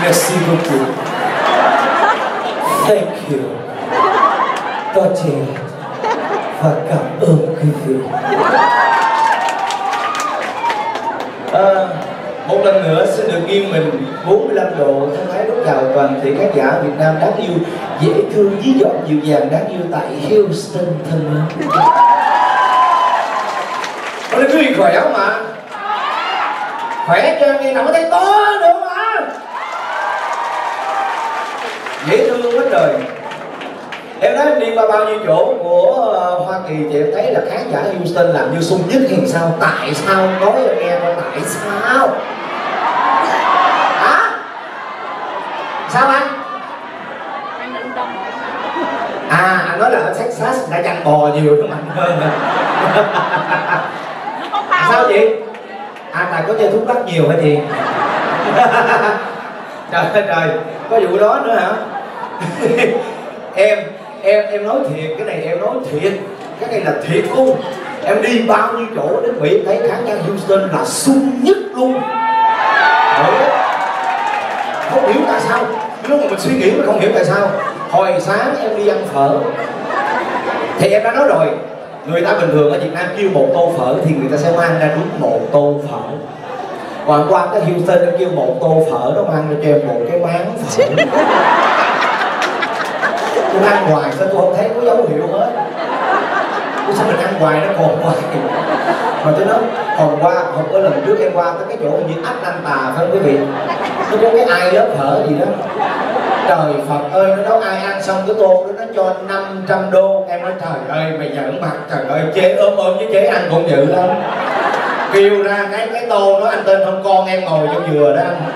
Merci beaucoup. Thank you. Tôi chào và cảm ơn quý vị. Một lần nữa xin được nghiêng mình 45 độ thân ái đón chào toàn thể khán giả Việt Nam đáng yêu, dễ thương, dí dỏm, dịu dàng, đáng yêu tại Houston thân mến. Ôi quý vị khỏe không ạ? Khỏe cho nghe nào có thấy to được mà. Dễ thương quá trời. Em nói em đi qua bao nhiêu chỗ của Hoa Kỳ thì em thấy là khán giả Houston làm như sung nhất hay sao? Tại sao? Nói cho nghe coi tại sao? Hả? Sao anh? À, anh nói là ở Texas đã chăn bò nhiều nó mạnh hơn rồi. Sao chị? À, tại có chơi thuốc lắc nhiều hả chị? Trời ơi trời, có vụ đó nữa hả? Em nói thiệt, cái này em nói thiệt, cái này là thiệt luôn. Em đi bao nhiêu chỗ đến Mỹ thấy khán giả Houston là sung nhất luôn. Không hiểu tại sao, lúc mà mình suy nghĩ mà không hiểu tại sao. Hồi sáng em đi ăn phở thì em đã nói rồi, người ta bình thường ở Việt Nam kêu một tô phở thì người ta sẽ mang ra đúng một tô phở. Còn qua cái Houston em kêu một tô phở, nó mang ra cho em một cái máng phở. Tôi ăn hoài sao tôi không thấy có dấu hiệu hết. Tôi sao mình ăn hoài nó còn hoài. Mà tôi nói hôm có lần trước em qua tới cái chỗ như ách Anh Tà phải không quý vị? Nó có cái ai lớp phở gì đó. Trời Phật ơi, nó nói ai ăn xong cái tô đó nó cho 500 đô. Em nói trời ơi mày giỡn mặt, trời ơi chế ôm với chế ăn cũng dữ lắm. Kêu ra cái tô đó anh tên không con em ngồi trong dừa đó anh.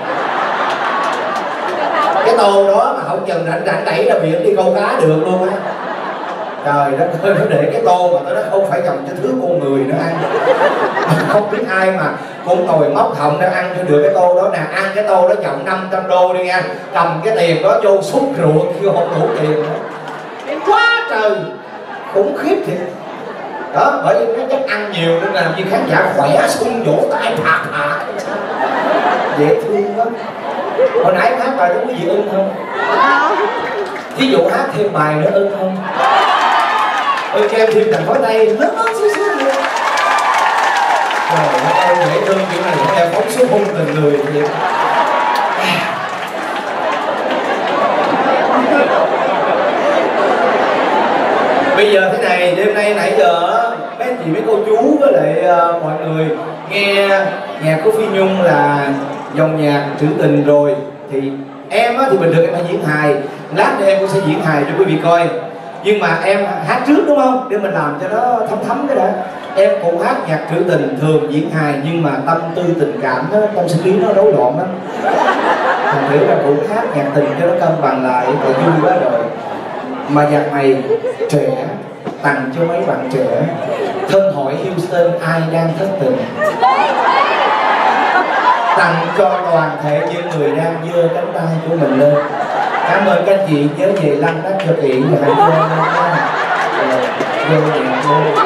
Cái tô đó mà không chừng rảnh đẩy ra biển đi câu cá được luôn á. Trời đất ơi, nó để cái tô mà nó không phải dòng cho thứ con người nữa ăn. Không biết ai mà cũng ngồi móc họng để ăn cho được cái tô đó nè. Ăn cái tô đó chồng 500 đô đi nha. Cầm cái tiền đó vô xúc ruột kêu không đủ tiền nữa. Quá trời, khủng khiếp thiệt. Đó, bởi vì nó chắc ăn nhiều nên làm như khán giả khỏe sung vỗ tay phạt phạt. Dễ thương lắm. Hồi nãy hát bài đó có gì ưng không? Ví dụ hát thêm bài nữa ưng không? Cho em thêm đàn pháo tay lớn lớn xíu xíu nữa. Trời ơi, dễ thương kiểu này của em phóng xuống hôn tình người vậy. Bây giờ thế này, đêm nay nãy giờ mấy chị mấy cô chú với lại mọi người nghe nhạc của Phi Nhung là dòng nhạc trữ tình rồi. Thì em á, thì bình thường em hay diễn hài. Lát nữa em cũng sẽ diễn hài cho quý vị coi. Nhưng mà em hát trước đúng không? Để mình làm cho nó thấm thấm cái đã. Em cũng hát nhạc trữ tình, thường diễn hài nhưng mà tâm tư tình cảm đó, tâm sinh lý nó rối loạn lắm. Thành thử là cũng hát nhạc tình cho nó cân bằng lại, và vui quá rồi. Mà nhạc này trẻ, tặng cho mấy bạn trẻ. Thân hỏi Houston ai đang thất tình. Tặng cho toàn thể những người đang giơ cánh tay của mình lên. Cảm ơn các anh chị, nhớ về lăn đất cho kỹ và hãy vô nhạc vô.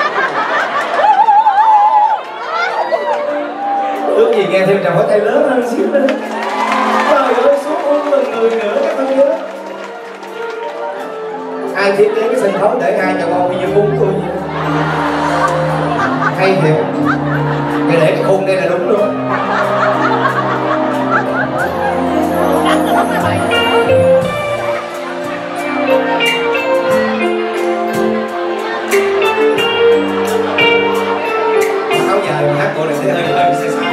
Ước gì nghe thêm tràng pháo tay lớn hơn xíu nữa. Trời ơi, xuống ôm từng người nữa các bạn nhớ. Ai thiết kế cái sân khấu để hai chồng ông như bún tôi vậy? Hay thiệt. Để cái khung đây là đúng luôn. Áo dài hát cô này thấy hơi sai sai.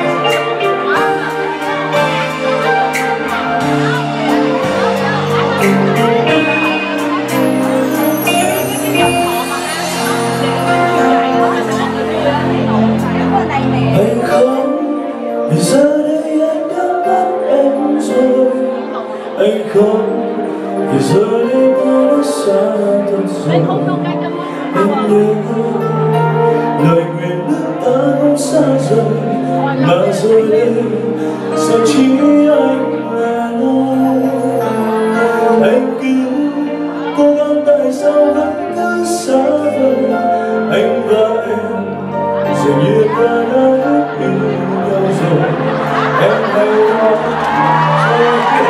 Anh không, vì giờ đây anh đã bắt em rồi. Anh không, vì giờ đây ta đã xa thật rồi. Anh nhớ lời nguyện nước ta không xa rời, mà rồi đây giờ chỉ anh là nơi. Anh cứ cố gắng tại sao vẫn cứ xa vời. Anh và em dường như ta đã hết yêu nhau rồi. Em hay nói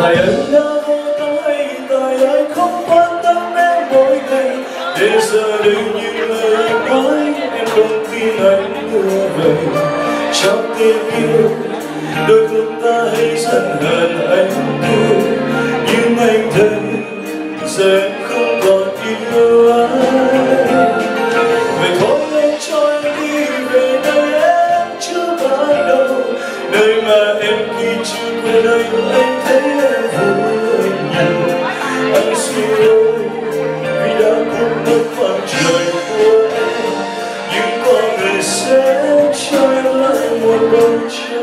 Tại anh đã vô tâm hay tại anh không quan tâm em mỗi ngày, để giờ đây những lời anh nói em không tin anh nữa vậy. Trong tình yêu đôi lúc ta hay giận hờn anh yêu, nhưng anh thấy giờ em không còn yêu anh. Vậy thôi anh cho em đi về nơi em chưa bắt đầu, nơi mà em khi chưa quen anh thấy em vui nhiều. Anh xin lỗi vì đã cướp mất khoảng trời của em, nhưng có người sẽ cho em lại một bầu trời.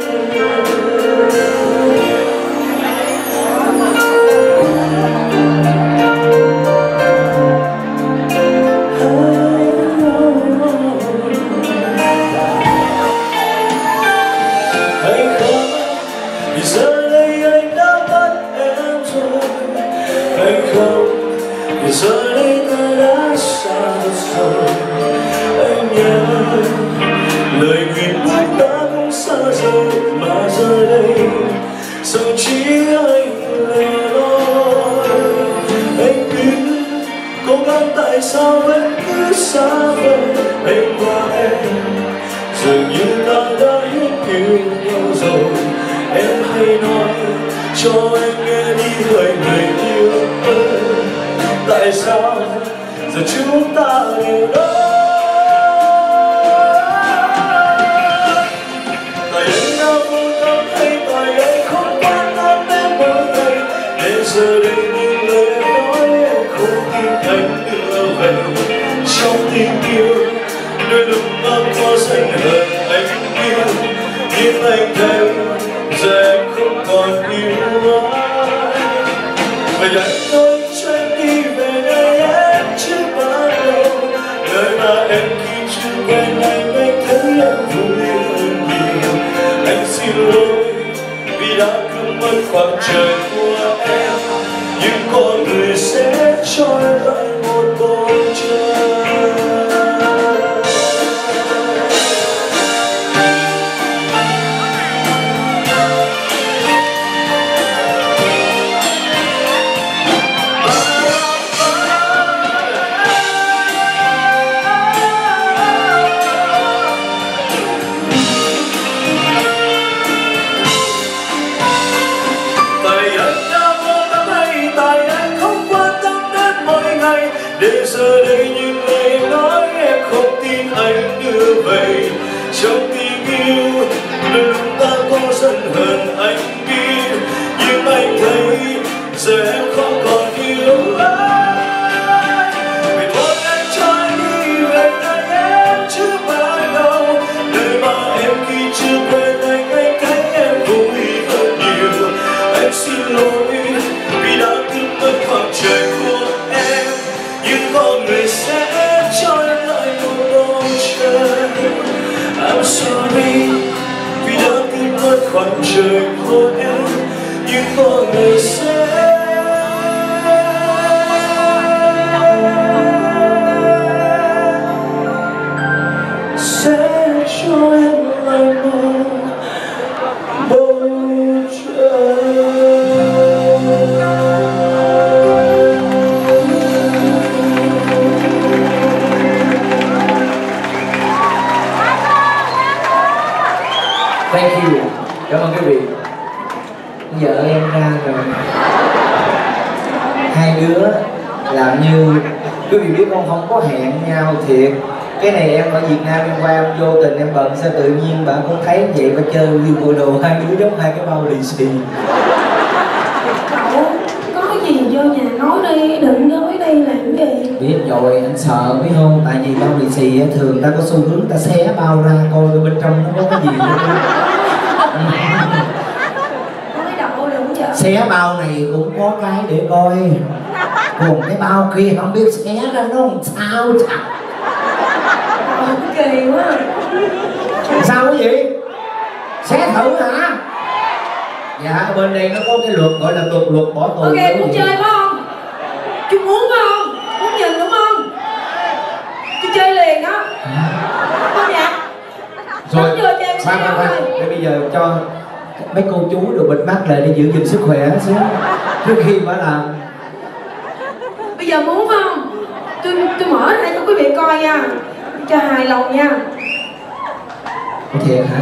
Giờ đây ta đã xa rồi, anh nhớ lời nguyện ước ta cũng xa rồi, mà giờ đây sao chỉ anh lẻ loi. Anh biết cố gắng tại sao vẫn cứ xa vời, anh và em dường như ta đã hết yêu nhau rồi. Em hãy nói cho anh nghe đi lời người yêu ơi, tại sao giờ chúng ta đều đó? Tại anh đã vô tâm hay tại anh không quan tâm em mỗi ngày, để giờ đây những lời em nói em không tin anh nữa vậy. Trong tình yêu đôi lúc ta có giận hờn anh yêu, nhưng anh thấy giờ em không còn yêu anh. Vậy anh nói cho em đi về nơi em chưa bắt đầu, nơi mà em khi chưa quen anh thấy em vui hơn nhiều. Anh xin lỗi vì đã cướp mất khoảng trời của em, nhưng có người sẽ cho em lại một bầu trời. Để giờ đây những lời em nói em không tin anh nữa vậy. Trong tình yêu đôi lúc ta có giận hờn anh biết, nhưng anh thấy giờ em không còn yêu anh. Vậy thôi anh cho anh đi về nơi em chưa bắt đầu, nơi mà em khi chưa quen anh thấy em vui hơn nhiều. Anh xin lỗi vì đã cướp mất khoảng trời của em, nhưng có người sẽ cho em lại một bầu trời. I'm sorry vì đã cướp mất khoảng trời của em, nhưng có người sẽ cho em lại một bầu trời. Thank you. Cảm ơn quý vị. Vợ em ra rồi. Hai đứa làm như quý vị biết không có hẹn nhau thiệt. Cái này em ở Việt Nam em qua em vô tình em bận sao tự nhiên bạn không thấy vậy mà chơi như bộ đồ hai đứa giống hai cái bao lì xì. Cậu có cái gì vô nhà nói đi, đừng nói đây làm gì. Biết rồi, anh sợ biết không? Tại vì bao lì xì thường ta có xu hướng ta xé bao ra coi bên trong nó có cái gì nữa. Nói đậu đừng chợ. Xé bao này cũng có cái để coi, còn cái bao kia không biết xé ra nó làm sao chả. Kỳ quá. Sao cái gì? Xé thử hả? Dạ bên đây nó có cái luật gọi là luật bỏ tù. Ok, muốn chơi phải không? Chú muốn phải không? Muốn nhìn đúng không? Chú chơi liền đó. Không dạ? Rồi, khoan, để bây giờ cho mấy cô chú đồ bịt mắt lại để giữ gìn sức khỏe xíu trước khi bà làm. Bây giờ muốn không? Tôi mở ra cho quý vị coi nha, cho hài lòng nha. Thiệt hả?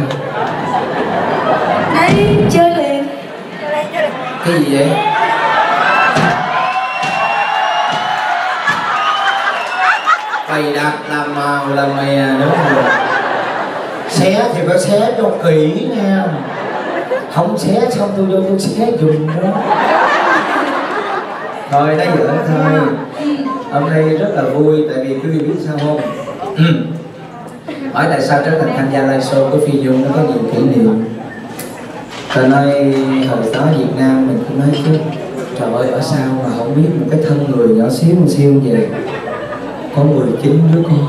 Đấy, chơi liền. Cái gì vậy? Bày đặt làm màu làm mè nữa rồi. Xé thì phải xé cho kỹ nha. Không xé xong tôi vô tôi xé dùng đó. Thôi nói giỡn thôi. Hôm nay rất là vui tại vì quý vị biết sao không? Hỏi tại sao trở thành tham gia live show của Phi Nhung nó có nhiều kỷ niệm. Ta nói hồi đó Việt Nam mình cũng nói chứ trời ơi ở sao mà không biết một cái thân người nhỏ xíu một siêu về có 19 đứa con.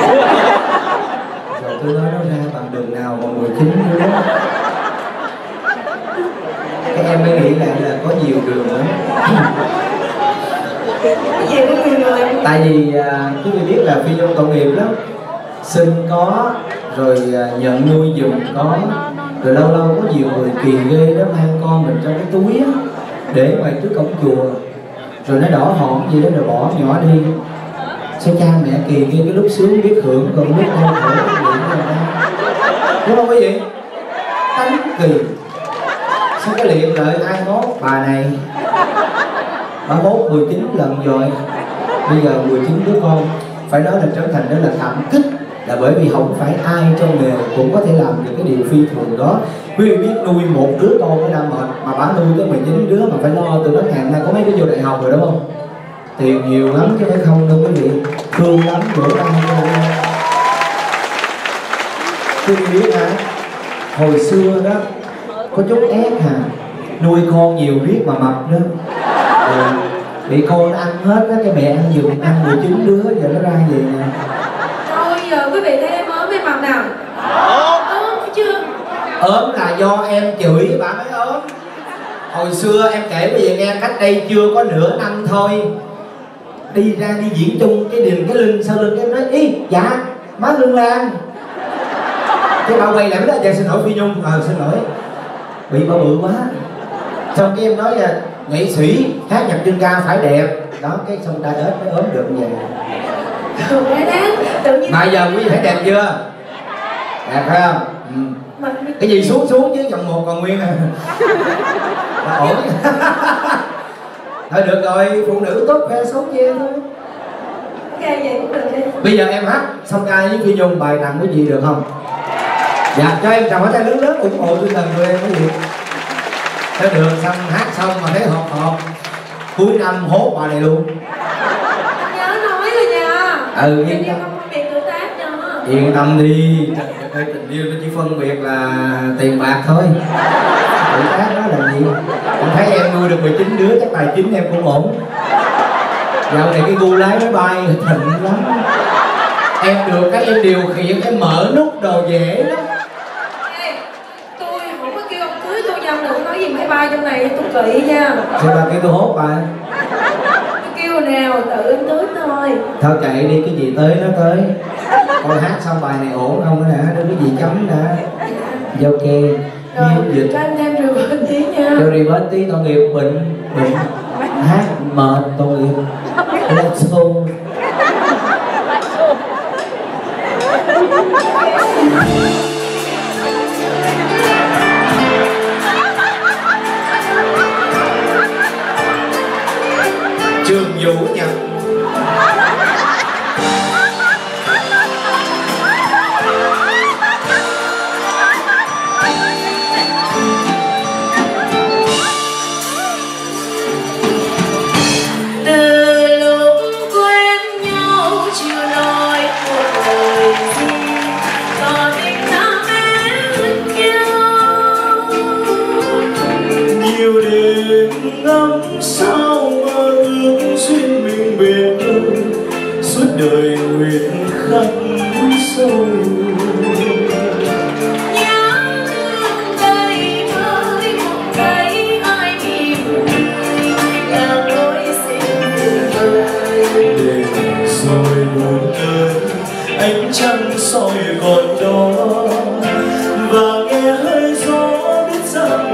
Rồi tôi nói nó ra bằng đường nào mà 19 đứa đó. Các em mới nghĩ lại là có nhiều đường lắm. Tại vì quý vị biết là Phi Nhung tội nghiệp lắm. Sinh có, rồi nhận nuôi giùm có. Rồi lâu lâu có nhiều người kỳ ghê đó mang con mình trong cái túi á, để ngoài trước cổng chùa. Rồi nó đỏ hỏn gì đó rồi bỏ nhỏ đi. Sao cha mẹ kỳ ghê cái lúc sướng biết hưởng còn lúc đau khổ đúng không quý vị? Tánh kỳ. Sao cái liệm lợi ai hốt bà này? Bà hốt 19 lần rồi. Bây giờ 19 đứa con. Phải nói là trở thành đó là cảm kích. Là bởi vì không phải ai trong nghề cũng có thể làm được cái điều phi thường đó. Quý vị biết nuôi một đứa con nó đã mệt, mà bà nuôi tới 19 đứa mà phải lo từ đó ngày hôm nay có mấy đứa vô đại học rồi đúng không? Tiền nhiều lắm chứ phải không đâu quý vị. Thương lắm bữa tay thôi. Quý vị biết hả? Hồi xưa đó có chút ép hả? Nuôi con nhiều riết mà mập nữa. Bị con nó ăn hết đó, cái mẹ ăn giùm ăn 19 đứa giờ nó ra về nè. Thôi giờ quý vị thấy em ốm hay mập nào? Ốm chưa? Ốm là do em chửi bà mới ốm. Hồi xưa em kể bây giờ nghe cách đây chưa có nửa năm thôi. Đi ra đi diễn chung cái điền cái lưng sau lưng em nói ý dạ má Lương Lan. Cái bà quay lại mới nói dạ xin lỗi Phi Nhung. Xin lỗi bị bà bự quá. Xong cái em nói là nghệ sĩ hát nhạc dân ca phải đẹp đó, cái xong ta đến mới ốm được như vậy. Mà giờ quý vị thấy đẹp chưa? Đẹp phải không? Cái gì xuống chứ vòng 1 còn nguyên à. Ổn. Thôi được rồi, phụ nữ tốt khoe xấu chê thôi. Ok vậy cũng được đi. Bây giờ em hát xong ca với Phi Nhung bài tặng cái gì được không? Dạ cho em chào hỏi tay lớn lớn ủng hộ tinh thần của em cái gì. Thế được, xong hát xong mà thấy họp cuối năm hốt bà này luôn. Nhớ nói rồi nha. Yên tâm. Không phân biệt tuổi tác nha. Yên tâm đi. Trời ơi, tình yêu nó chỉ phân biệt là tiền bạc thôi. Tuổi tác đó là gì? Em thấy em nuôi được 19 đứa chắc tài chính em cũng ổn. Dạo này cái gu lái máy bay thịnh lắm. Em được cái em điều khiển em mở nút đồ dễ lắm. Tôi không có kêu ông cưới tôi nha, đừng nói gì máy bay trong này tôi kỵ nha. Sao bà kêu tôi hốt bà? Tôi kêu nào tự em tới thôi. Thôi kệ đi, cái gì tới nó tới. Con hát xong bài này ổn không đó đã, đưa cái gì chấm đã. Ok. Rồi, cho anh thêm rượu tí nha. Cho đi bớt tí, tội nghiệp bệnh hát mệt tội nghiệp. Let's go. Trường Vũ Nhật. đời nguyện khắc sâu rồi một cơn ánh trăng soi còn đó và nghe hơi gió biết rằng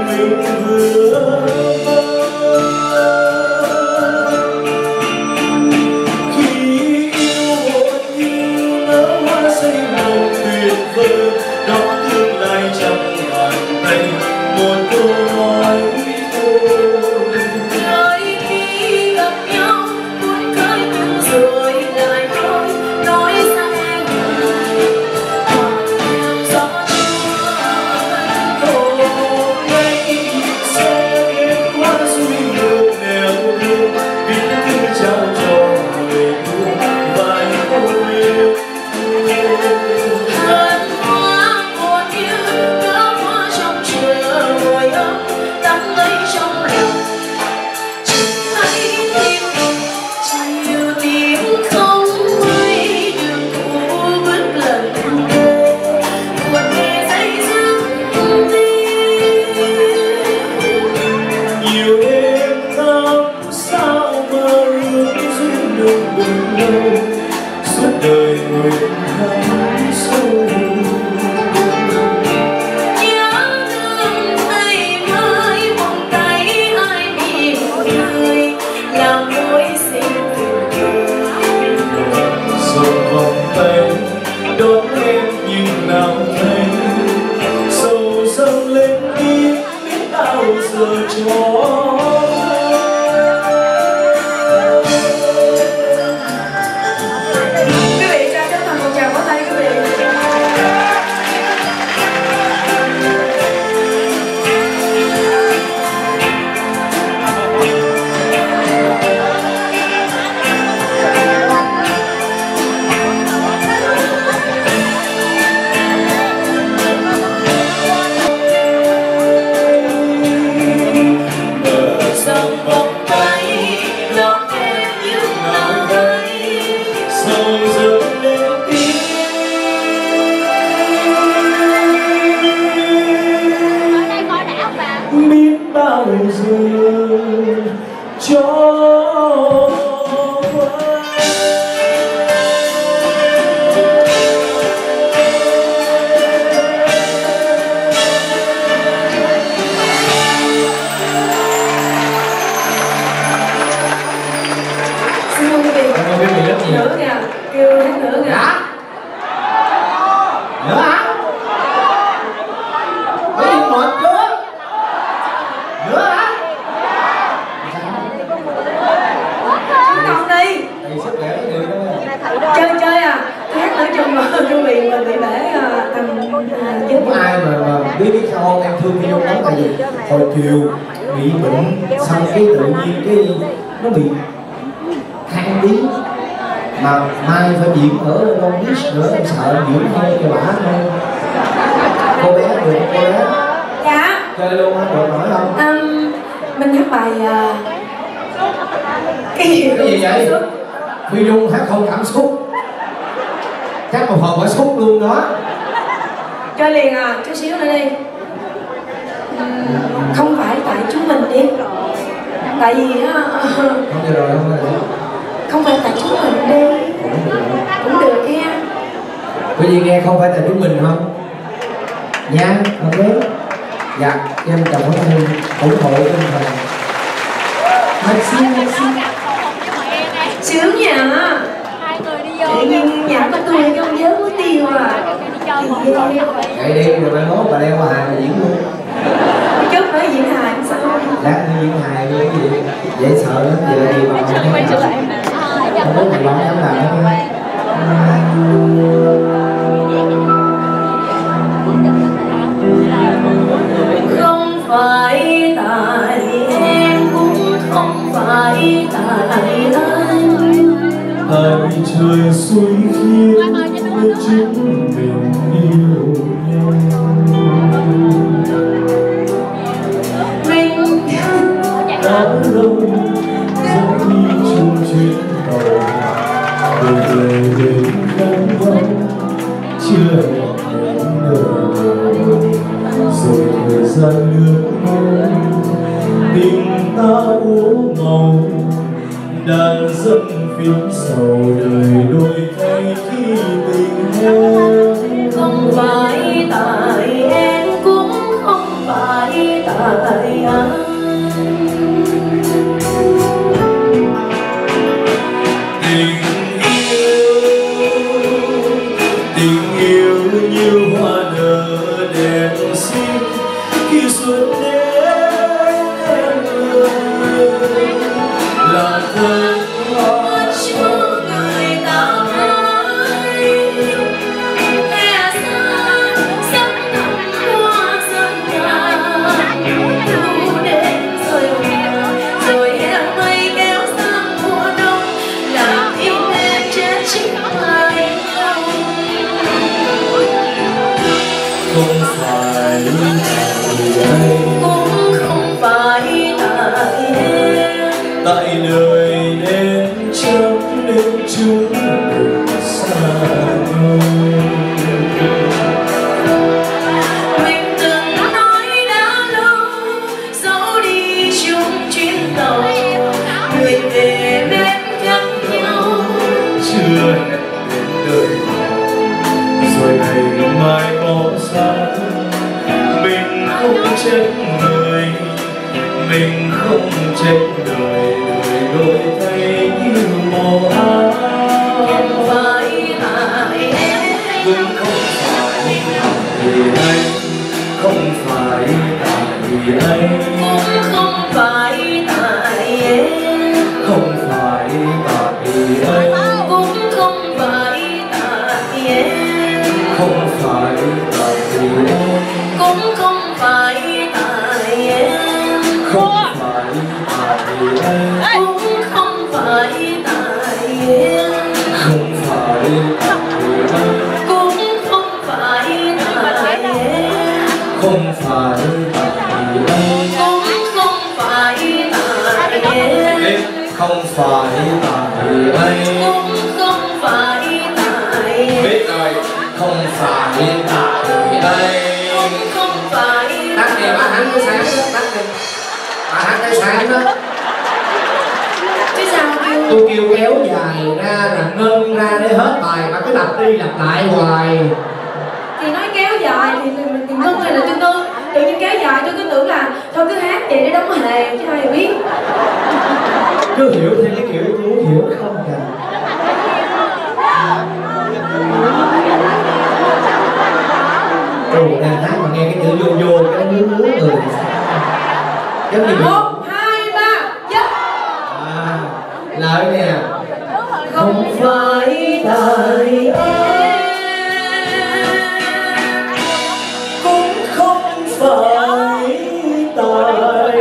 cho nữa kìa, kêu hát nữa kìa. Nữa hả? Có gì mệt chưa? Nữa hả? Không đi. Thầy sức khỏe người đó. Chơi à, tôi hát nữa trong liền mà bị để thằng Không ai mà biết sao không, em thương Phi Nhung lắm. Tại vì hồi chiều bị bệnh xong cái tự nhiên cái nó bị than tiếng, mà mai phải diễn ở Long Beach nữa, em sợ diễn hơi cho bả thôi. Cô bé được cô bé dạ chơi luôn á, được nổi không? mình hát bài cái gì vậy? Phi Nhung hát không cảm xúc, chắc một hồi quả xúc luôn đó. chơi liền à, chút xíu nữa đi. Không phải tại chúng mình đi, tại vì á Không được rồi, không được rồi. không phải tại chúng mình đi cũng được nha. Có gì nghe không phải tại chúng mình không? Nha, ok. Dạ, em cảm ơn em ủng hộ tinh thần. Merci. Sướng nha. Tự nhiên nhà có tôi không nhớ có tiêu à. Vậy đi, rồi mai mốt bà đem qua hài mà diễn luôn. Chút nữa diễn hài sao? Lát nữa diễn hài luôn cái gì? Dễ sợ lắm, giờ gì mà không dám làm. Không biết thầy bóng dám làm không? Không phải tại em, cũng không phải tại anh. tại trời xui khiến nên chúng mình yêu nhau. Mình Đã lâu dẫn đi chung chuyến tàu về đến khán vắng chưa hẹn đến nơi, rồi thời gian lướt qua tình ta úa màu, đàn dân phím sầu đời đôi thay khi tình em. không phải tại em, cũng không phải tại anh. Tình yêu như hoa nở đẹp xinh khi xuân đến em ơi, là thân hoa Cho người ta thấy e xa sắc thắm hoa rơi vàng, thu đến rồi hòa, rồi em mây kéo sang mùa đông, làm im em chết chính hai lòng. không phải tại anh, Cũng không phải tại em, tại đời nên chấp nên chúng mình xa nhau. mình từng nói đã lâu dẫu đi chung chuyến tàu, người về bên khác nhau. Chưa hẹn đến đời nào, rồi ngày mai bỏ xa. Mình không trách người, mình không trách đời, đời đổi thay như màu áo. Không phải tại em, Cũng không phải vì anh, không phải tại anh, cũng không phải tại em, không phải tại anh, cũng không phải tại em, không phải tại anh, cũng không phải tại em, không phải tại anh, cũng không phải tại em, không phải tại anh, cũng không phải tại em, không phải tại anh. cũng không phải tại em, Em không phải tại anh. cũng không phải tại em, Biết rồi, không phải tại anh. cũng không phải Tắt đi, bà hát cái sáng đó, tắt đi. Bà hát cái sáng đó. Chứ sao kêu? Tôi kêu kéo dài ra là ngân ra để hết bài mà cứ lặp đi lặp lại hoài. Thì nói kéo dài thì ngân hay là tôi ngân. Tự nhiên kéo dài tôi cứ tưởng là thôi cứ hát vậy để đóng hề chứ ai biết. Cứ hiểu theo cái kiểu tôi muốn hiểu không kìa. Ồ, đang hát mà nghe cái chữ vô vô cái ngứa ngứa người thì sao? Giống như 1, 2, 3, dứt. Lợi nè. Không phải tại em, cũng không phải tại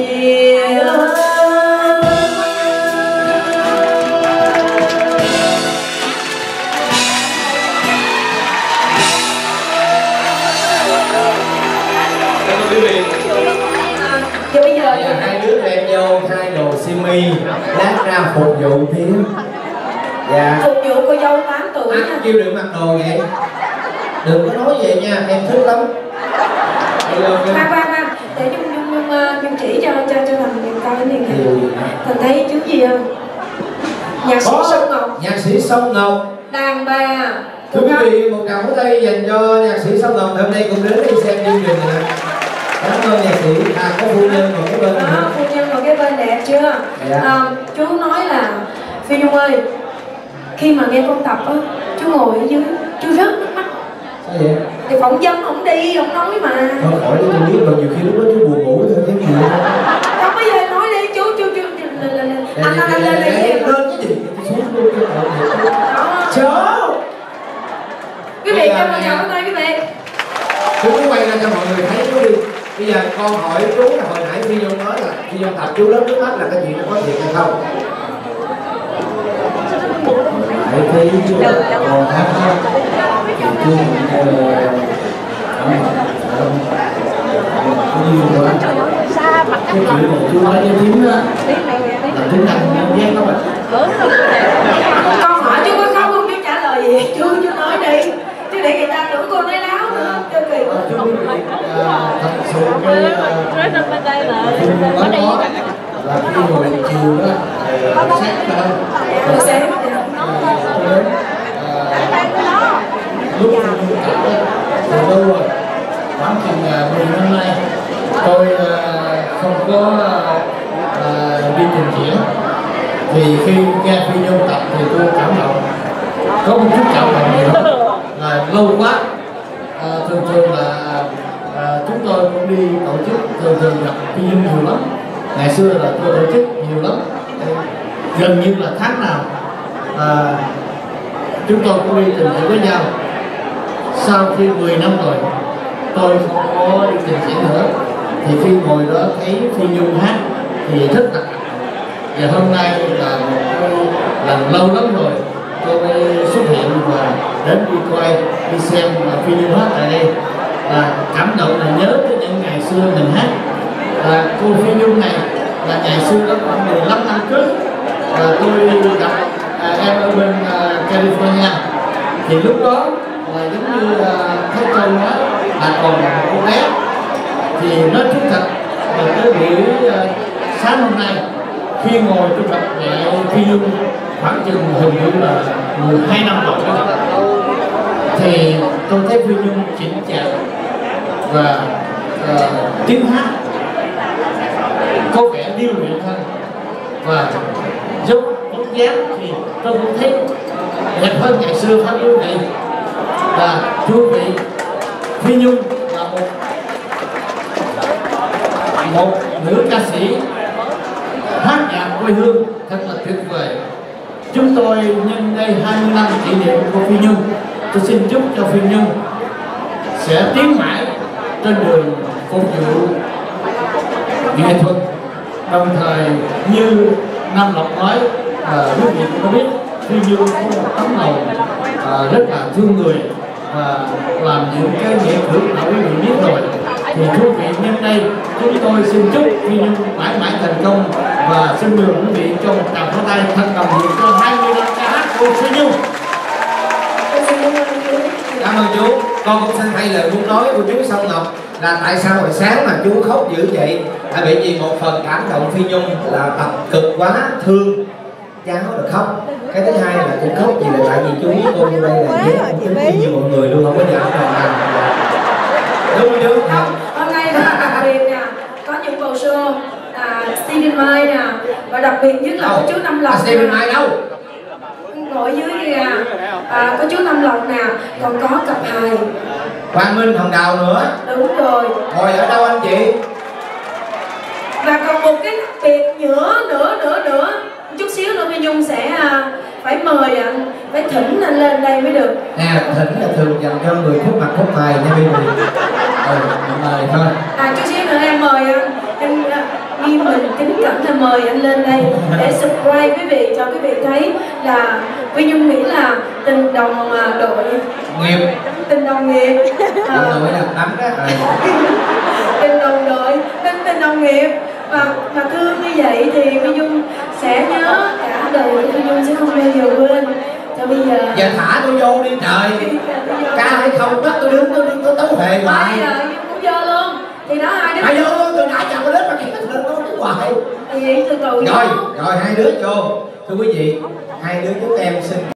Vậy bây giờ Bây giờ hai đứa đem vô hai đồ simi, lát ra phục vụ tiếp. Dạ. phục vụ cô dâu 8 tuổi nha. Kêu đừng mặc đồ vậy. Đừng có nói vậy nha, em thích lắm. Khoan, để Nhung chỉ cho thằng mình coi cái này nè. Thằng thấy chú gì không? Nhạc sĩ Sông Ngọc. Nhạc sĩ Sông Ngọc. Đàn bà. Thưa quý vị, một tràng pháo tay dành cho nhạc sĩ Sông Ngọc hôm nay cũng đến đây xem chương trình này. Cảm ơn nhạc sĩ. Có phu nhân còn cái bên nữa. Phu nhân còn cái bên đẹp chưa? Dạ. Chú nói là Phi Nhung ơi, khi mà nghe con tập á, chú ngồi ở dưới, chú rớt nước mắt. Sao vậy? Thì phỏng vấn ổng đi, ổng nói mà. Thôi khỏi đi, tôi biết rồi, nhiều khi lúc đó chú buồn ngủ thôi, cái gì đó. Không bây giờ nói đi, chú anh lên cái gì? Xuống luôn cái tội chớ. Quý vị cho mọi người coi quý vị. Chú cứ quay ra cho mọi người thấy chú đi. Bây giờ con hỏi chú là hồi nãy Phi Nhung nói là Phi Nhung tập chú lớn nước mắt là cái chuyện nó có thiệt hay không? Hãy thấy chú còn hát không? Thì chú cảm ơn nhiều quá. Cái chuyện mà chú nói cho Thím á là Thím đang ghét lắm ạ. Con hỏi chú có khóc không, chú trả lời gì? Chú nói đi, chứ để người ta tưởng cô nói láo nữa, cho kỳ quá. Chú thật sự cái Thím nói đó là khi hồi chiều đó sáng lên Buổi sáng lúc Thím tập từ lâu rồi, khoảng chừng 10 năm nay tôi không có đi trình diễn. Thì khi nghe Phi Nhung tập thì tôi cảm động, có một chút cảm động gì đó lâu quá. Thường là chúng tôi cũng đi tổ chức, thường gặp Phi Nhung nhiều lắm. Ngày xưa là tôi tổ chức nhiều lắm, gần như là tháng nào chúng tôi cũng đi trình diễn với nhau. Sau khi 10 năm rồi tôi không có đi trình diễn nữa, thì khi ngồi đó thấy Phi Nhung hát thì rất là và hôm nay là một cái lần lâu lắm rồi tôi mới xuất hiện và đến đi coi, đi xem Phi Nhung hát tại đây. Cảm động là nhớ tới những ngày xưa mình hát. Cô Phi Nhung này là ngày xưa đó khoảng 15 năm trước tôi gặp em ở bên California. Thì lúc đó là giống như thấy câu nói là còn là một cô bé. Thì nói chung thật là cái buổi sáng hôm nay khi ngồi tôi gặp mẹ Phi Nhung khoảng chừng hình như là 12 năm rồi đó, thì tôi thấy Phi Nhung chỉnh chạc và tiếng hát có vẻ điêu luyện hơn và dốc bóng dáng thì tôi cũng thấy đẹp hơn ngày xưa phải quý vị. Và thưa quý vị, Phi Nhung là một nữ ca sĩ hát nhạc quê hương thật là tuyệt vời. Chúng tôi nhân đây 20 năm kỷ niệm của Phi Nhung, tôi xin chúc cho Phi Nhung sẽ tiến mãi trên đường phục vụ nghệ thuật. Đồng thời như Nam Lộc nói, quý vị cũng có biết Phi Nhung có một tấm lòng rất là thương người và làm những cái nghệ thuật mà quý vị biết rồi. Thì thưa quý vị, nhân đây chúng tôi xin chúc Phi Nhung mãi mãi thành công và xin mời quý vị cho một tràng pháo tay thật đồng nhiệt cho 20 năm ca hát của Phi Nhung. Cảm ơn chú. Con cũng xin thay lời muốn nói của chú Sông Ngọc là tại sao hồi sáng mà chú khóc dữ vậy? Tại vì một phần cảm động Phi Nhung là tập cực quá thương cháu là khóc. Cái thứ hai là cũng khóc vì là tại vì chú với cô vô đây là với như mọi người luôn, không có giỡn đâu mà. Đúng không chú? Không, hôm nay là đặc biệt nè, có những bầu show Stephen Mai nè, và đặc biệt nhất là có chú Năm Lộc. Stephen Mai đâu? Ngồi dưới kìa, có chú Năm Lộc nè, còn có cặp hài Quang Minh, Hồng Đào nữa. đúng rồi. Ngồi ở đâu anh chị? Và còn một cái đặc biệt nữa chút xíu nữa Phi Nhung sẽ phải mời anh, phải thỉnh anh lên đây mới được. Nè, thỉnh là thường dành cho người khuất mặt khuất mày nha Bi. Mời thôi. Chút xíu nữa em mời anh nghiêm mình kính cẩn là mời anh lên đây để subscribe quý vị, cho quý vị thấy là Phi Nhung nghĩ là tình đồng đội Nghiệp. tình đồng nghiệp Đội là đấm đó. tình đồng đội tình đồng nghiệp mà thương như vậy thì Phi Nhung sẽ nhớ cả đời, Phi Nhung sẽ không bao giờ quên. Cho bây giờ Giờ thả tôi vô đi trời. Ca hay không đó, tôi đứng tôi tấu hề hoài. bây giờ Nhung cũng vô luôn thì đó hai đứa Mày vô luôn, tôi đã chào cái lớp mà kìa, tôi đứng hoài. thì từ từ Rồi, hai đứa vô. Thưa quý vị, hai đứa chúng em xin